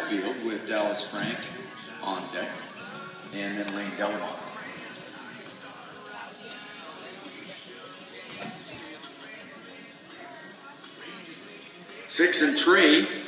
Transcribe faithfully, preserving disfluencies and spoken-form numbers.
Butterfield with Dallas Frank on deck, and then Lane Delamont. Six and three.